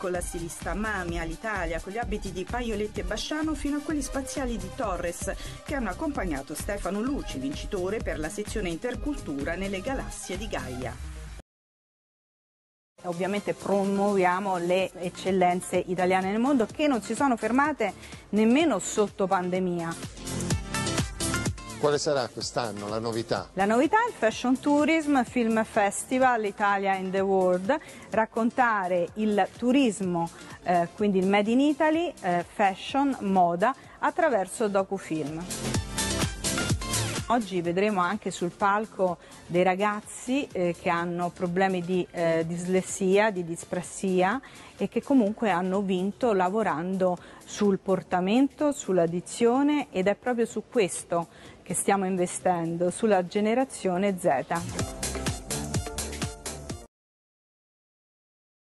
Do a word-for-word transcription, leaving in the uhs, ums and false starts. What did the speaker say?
con la stilista Mami all'Italia, con gli abiti di Paioletti e Basciano, fino a quelli spaziali di Torres, che hanno accompagnato Stefano Luci, vincitore per la sezione Intercultura nelle Galassie di Gaia. Ovviamente promuoviamo le eccellenze italiane nel mondo, che non si sono fermate nemmeno sotto pandemia. Quale sarà quest'anno la novità? La novità è il Fashion Tourism Film Festival Italia in the World, raccontare il turismo, eh, quindi il Made in Italy, eh, fashion, moda, attraverso docufilm. Oggi vedremo anche sul palco dei ragazzi eh, che hanno problemi di eh, dislessia, di disprassia e che comunque hanno vinto lavorando sul portamento, sulla dizione, ed è proprio su questo che stiamo investendo, sulla generazione Z.